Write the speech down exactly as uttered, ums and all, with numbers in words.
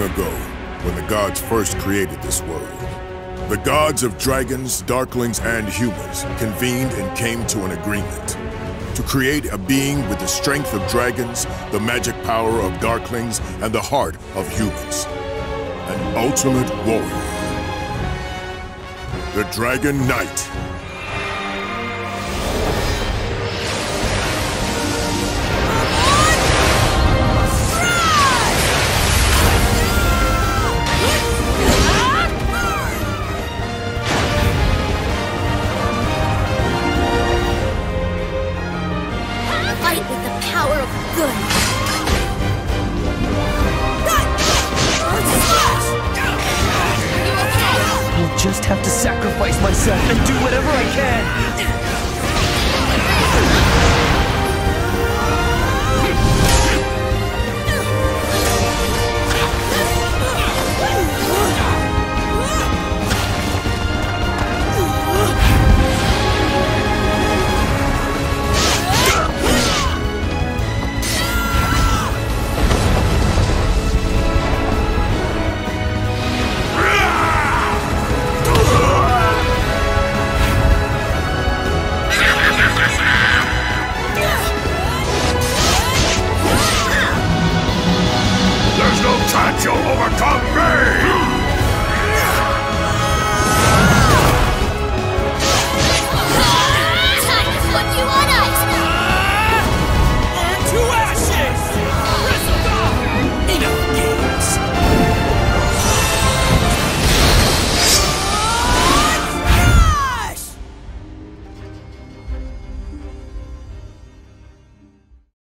long ago, when the gods first created this world, the gods of dragons, darklings, and humans convened and came to an agreement to create a being with the strength of dragons, the magic power of darklings, and the heart of humans. An ultimate warrior. The Dragon Knight. Just have to sacrifice myself and do whatever I can. You'll overcome me!